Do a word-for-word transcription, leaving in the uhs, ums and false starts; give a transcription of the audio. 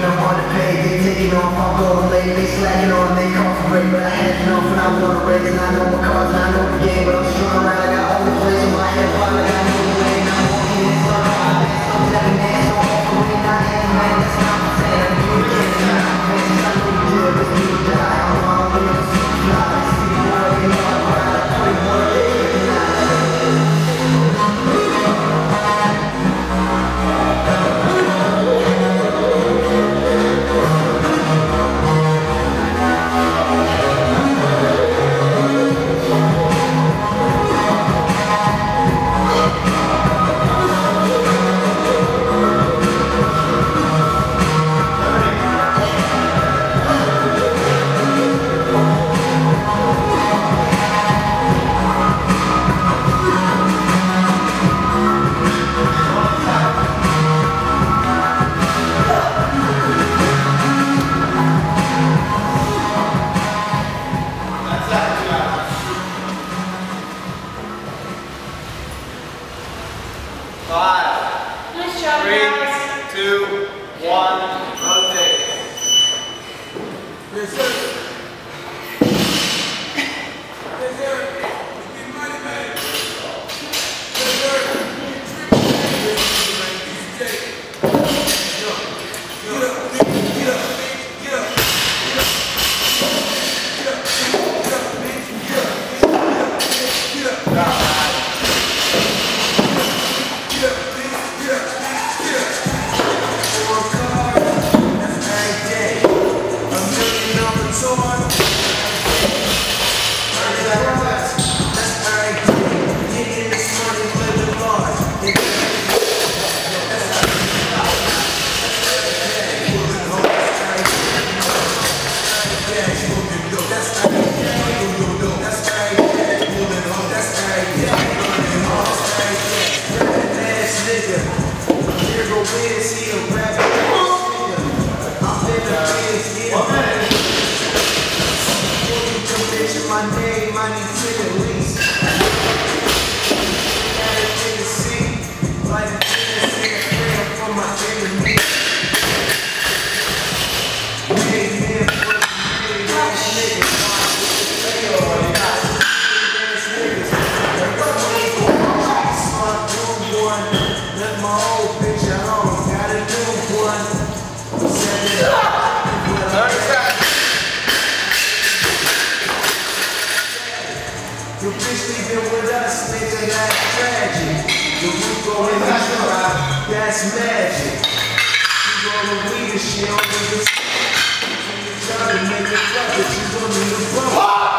I'm on the page, they taking off, I'm going late, they slacking on, they call for break, but I had enough and I wanna raise, and I know my cards, and I know the game, but I'm strung around, I got all the plays in my head, but I got no lane, I'm walking in, so I'm I'm seven days, so I'm offering, I ain't man, that's not my saying, I'm doing it, it's not my face, I know you did, but you die, I'm on the way to fly, I see the world, you know I'm right, I put it one day, Five, nice job, three, guys. two, one, rotate. Yes, sir. Yes, sir. Get money, man. Yes, sir. Get up, get up, get up, get up, get up, get up, get up, get up, get up. My name, I need to at least. Got a thing to see, like a Tennessee, a prayer for my enemy. Made men for the made ass niggas. Made ass niggas. Smart new one. Let my old bitch at home. Got a new one. Send it up. Your bitch leaving with us, nigga, that's tragic. The roof go in the trap, that's magic. She rollin' weed and she don't need a stick. She try to make it fuck it, she gon' need a bump.